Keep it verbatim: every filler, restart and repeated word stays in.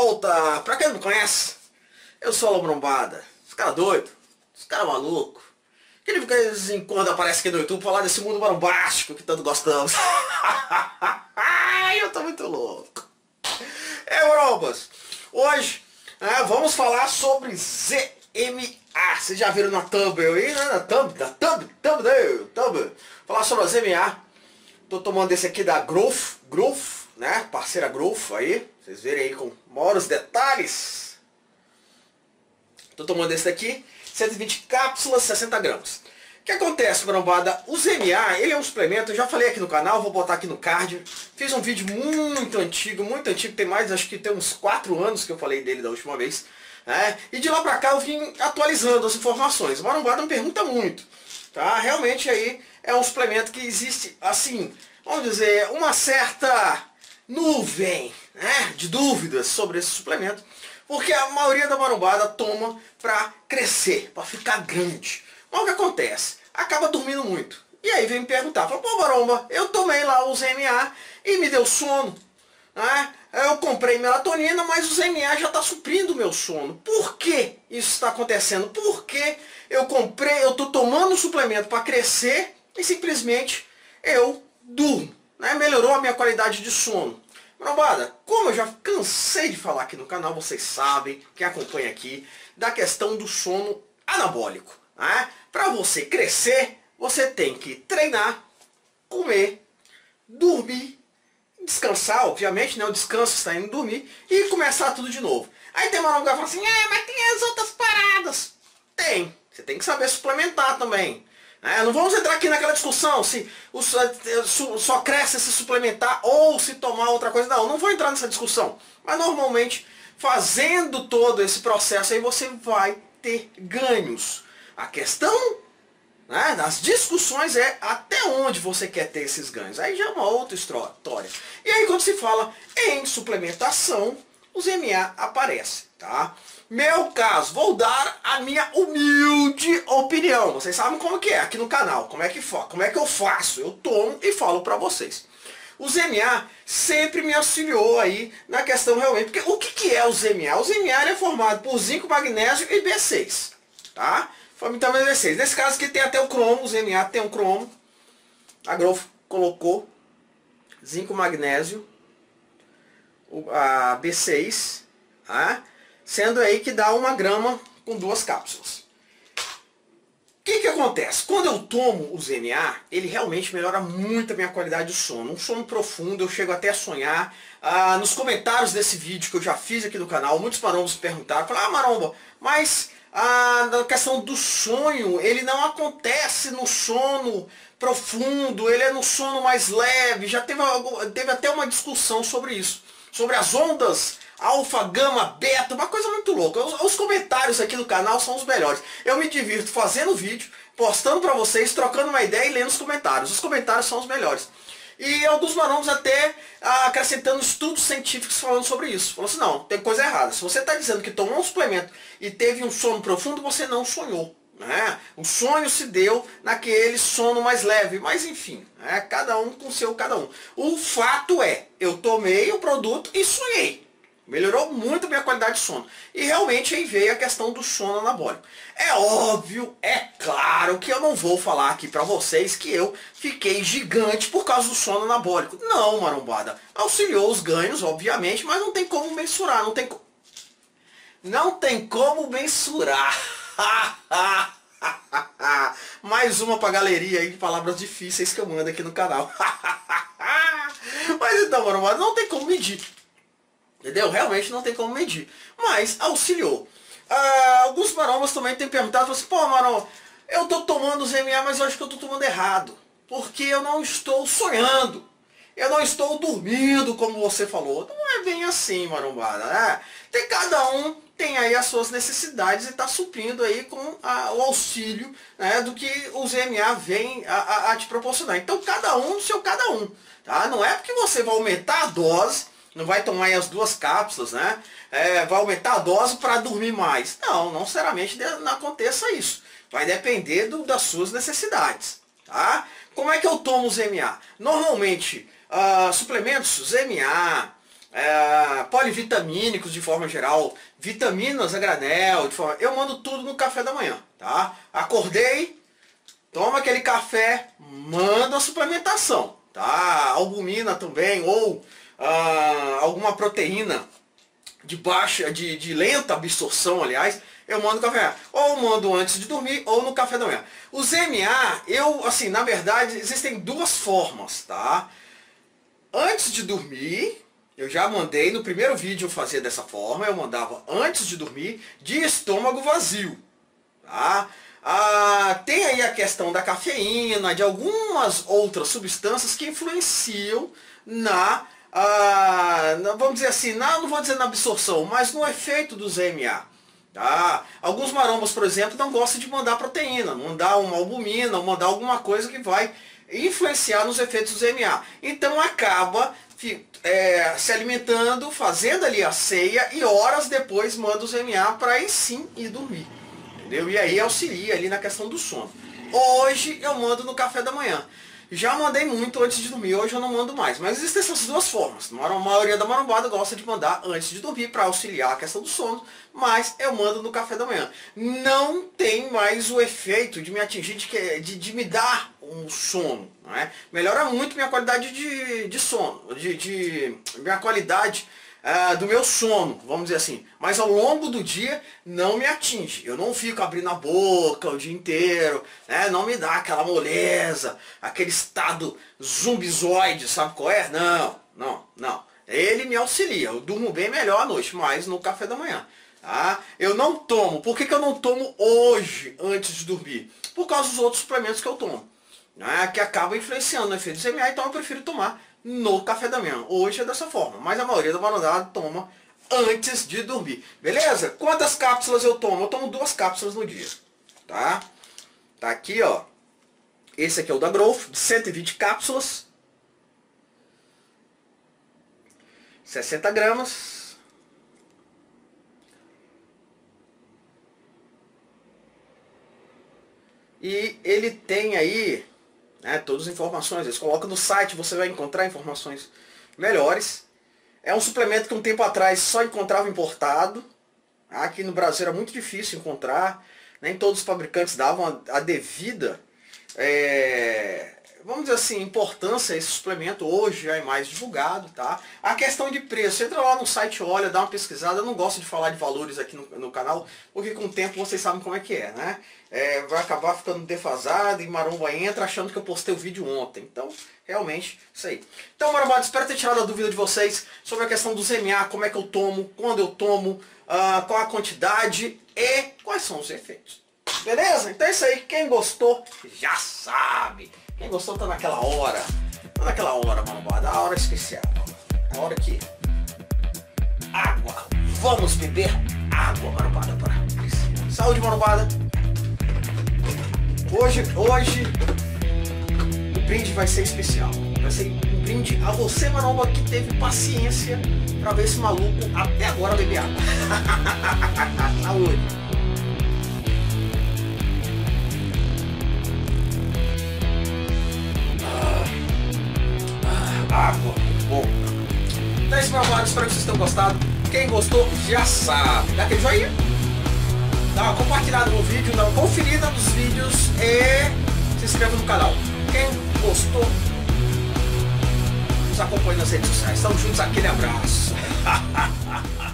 volta! Pra quem não me conhece, eu sou a Lombrombada. Os caras doidos, os caras malucos. Que de vez em quando aparece aqui no YouTube falar desse mundo marombástico que tanto gostamos. Ai, eu tô muito louco. É, marombas, hoje é, vamos falar sobre Z M A. Vocês já viram na thumbnail aí, né? Na thumb, na thumb, thumbnail, thumb. Falar sobre a Z M A. Tô tomando esse aqui da Growth, Growth, né? Parceira Growth aí. Vocês verem aí com maiores detalhes. Tô tomando esse daqui, cento e vinte cápsulas, sessenta gramas. O que acontece, marombada? O Z M A, ele é um suplemento, eu já falei aqui no canal, vou botar aqui no card. Fiz um vídeo muito antigo, muito antigo, tem mais, acho que tem uns quatro anos que eu falei dele da última vez. Né? E de lá pra cá eu vim atualizando as informações. O marombada me pergunta muito. Tá? Realmente aí é um suplemento que existe, assim, vamos dizer, uma certa nuvem, né, de dúvidas sobre esse suplemento, porque a maioria da marombada toma para crescer, para ficar grande. Mas o que acontece? Acaba dormindo muito. E aí vem me perguntar, fala, pô maromba, eu tomei lá o Z M A e me deu sono. Né? Eu comprei melatonina, mas o Z M A já está suprindo o meu sono. Por que isso está acontecendo? Porque eu comprei, eu estou tomando um suplemento para crescer e simplesmente eu durmo. Né? Melhorou a minha qualidade de sono. Marombada, como eu já cansei de falar aqui no canal, vocês sabem, quem acompanha aqui, da questão do sono anabólico. Né? Para você crescer, você tem que treinar, comer, dormir, descansar, obviamente, né? O descanso está indo dormir e começar tudo de novo. Aí tem maromba que fala assim, é, mas tem as outras paradas. Tem, você tem que saber suplementar também. É, não vamos entrar aqui naquela discussão se o, só cresce se suplementar ou se tomar outra coisa. Não, não vou entrar nessa discussão. Mas normalmente, fazendo todo esse processo aí, você vai ter ganhos. A questão, né, das discussões é até onde você quer ter esses ganhos. Aí já é uma outra história. E aí quando se fala em suplementação, o Z M A aparece, tá? Meu caso, vou dar a minha humilde opinião. Vocês sabem como que é aqui no canal, como é que, como é que eu faço. Eu tomo e falo pra vocês. O Z M A sempre me auxiliou aí na questão realmente. Porque o que, que é o Z M A? O Z M A é formado por zinco, magnésio e B seis. Tá? Então B seis. Nesse caso aqui tem até o cromo, o Z M A tem um cromo. A Growth colocou zinco, magnésio, a B seis, tá? Sendo aí que dá uma grama com duas cápsulas. O que que acontece? Quando eu tomo o Z M A, ele realmente melhora muito a minha qualidade de sono. Um sono profundo, eu chego até a sonhar. Ah, nos comentários desse vídeo que eu já fiz aqui no canal, muitos marombos perguntaram, falaram, ah maromba, mas a questão do sonho, ele não acontece no sono profundo, ele é no sono mais leve. Já teve, teve até uma discussão sobre isso, sobre as ondas alfa, gama, beta, uma coisa muito louca. Os, os comentários aqui no canal são os melhores. Eu me divirto fazendo vídeo, postando pra vocês, trocando uma ideia e lendo os comentários. Os comentários são os melhores. E alguns marombos até ah, acrescentando estudos científicos falando sobre isso. Falou assim, não, tem coisa errada. Se você está dizendo que tomou um suplemento e teve um sono profundo, você não sonhou. Né? O sonho se deu naquele sono mais leve. Mas enfim, né? Cada um com seu cada um. O fato é, eu tomei o produto e sonhei. Melhorou muito a minha qualidade de sono. E realmente aí veio a questão do sono anabólico. É óbvio, é claro que eu não vou falar aqui pra vocês que eu fiquei gigante por causa do sono anabólico. Não, marombada. Auxiliou os ganhos, obviamente, mas não tem como mensurar. Não tem, co... não tem como mensurar. Mais uma pra galeria aí de palavras difíceis que eu mando aqui no canal. Mas então, marombada, não tem como medir. Entendeu? Realmente não tem como medir. Mas auxiliou. Ah, alguns marombas também têm perguntado assim, pô maromba, eu tô tomando Z M A, mas eu acho que eu tô tomando errado. Porque eu não estou sonhando. Eu não estou dormindo, como você falou. Não é bem assim, marombada, né? Tem cada um, tem aí as suas necessidades e está suprindo aí com a, o auxílio, né, do que o Z M A vem a, a, a te proporcionar. Então cada um no seu cada um. Tá? Não é porque você vai aumentar a dose, não vai tomar aí as duas cápsulas, né? É, vai aumentar a dose para dormir mais. Não, não seriamente não aconteça isso. Vai depender do, das suas necessidades. Tá? Como é que eu tomo o Z M A? Normalmente, uh, suplementos Z M A, é, polivitamínicos de forma geral, vitaminas a granel, de forma, eu mando tudo no café da manhã, tá? Acordei, toma aquele café, manda a suplementação, tá? Albumina também, ou ah, alguma proteína de baixa, de, de lenta absorção, aliás, eu mando café. Ou mando antes de dormir, ou no café da manhã. Os M A, eu, assim, na verdade, existem duas formas, tá? Antes de dormir, eu já mandei, no primeiro vídeo eu fazia dessa forma, eu mandava antes de dormir, de estômago vazio, tá? Ah, tem aí a questão da cafeína, de algumas outras substâncias que influenciam na, ah, na vamos dizer assim, na, não vou dizer na absorção, mas no efeito dos M A. Tá? Alguns marombas, por exemplo, não gostam de mandar proteína, mandar uma albumina, mandar alguma coisa que vai influenciar nos efeitos dos M A. Então acaba é, se alimentando, fazendo ali a ceia e horas depois manda os M A para aí sim ir dormir. Entendeu? E aí auxilia ali na questão do sono. Hoje eu mando no café da manhã. Já mandei muito antes de dormir, hoje eu não mando mais. Mas existem essas duas formas. A maioria da marombada gosta de mandar antes de dormir para auxiliar a questão do sono, mas eu mando no café da manhã. Não tem mais o efeito de me atingir, de, de, de me dar um sono. Não é? Melhora muito minha qualidade de, de sono, de, de minha qualidade Uh, do meu sono, vamos dizer assim, mas ao longo do dia não me atinge, eu não fico abrindo a boca o dia inteiro, né? Não me dá aquela moleza, aquele estado zumbizoide, sabe qual é? Não, não, não, ele me auxilia, eu durmo bem melhor à noite, mas no café da manhã, tá? Eu não tomo, por que que eu não tomo hoje antes de dormir? Por causa dos outros suplementos que eu tomo, né? Que acabam influenciando no efeito do M A, então eu prefiro tomar no café da manhã. Hoje é dessa forma, mas a maioria da marombada toma antes de dormir. Beleza? Quantas cápsulas eu tomo? Eu tomo duas cápsulas no dia. Tá? Tá aqui, ó. Esse aqui é o da Growth, de cento e vinte cápsulas. sessenta gramas. E ele tem aí, né, todas as informações, eles colocam no site, você vai encontrar informações melhores. É um suplemento que um tempo atrás só encontrava importado. Aqui no Brasil era muito difícil encontrar. Nem todos os fabricantes davam a, a devida, é, vamos dizer assim, importância a esse suplemento. Hoje já é mais divulgado, tá? A questão de preço, entra lá no site, olha, dá uma pesquisada. Eu não gosto de falar de valores aqui no, no canal, porque com o tempo vocês sabem como é que é, né? É, vai acabar ficando defasado e maromba entra achando que eu postei o vídeo ontem. Então, realmente, isso aí. Então, marombada, espero ter tirado a dúvida de vocês sobre a questão dos M A, como é que eu tomo, quando eu tomo, uh, qual a quantidade e quais são os efeitos. Beleza? Então é isso aí. Quem gostou, já sabe. Quem gostou tá naquela hora. Tá naquela hora, marombada. A hora especial. A hora que... Água. Vamos beber água, marombada. Para. Saúde, marombada. Hoje, hoje, o brinde vai ser especial. Vai ser um brinde a você, maromba, que teve paciência pra ver esse maluco até agora beber água. Saúde. Ah, ah, água, bom. Então é isso, maromba. Espero que vocês tenham gostado. Quem gostou, já sabe. Dá aquele joinha. Dá uma compartilhada no vídeo, dá uma conferida nos vídeos e se inscreva no canal. Quem gostou, nos acompanhe nas redes sociais. Estamos juntos, aquele abraço.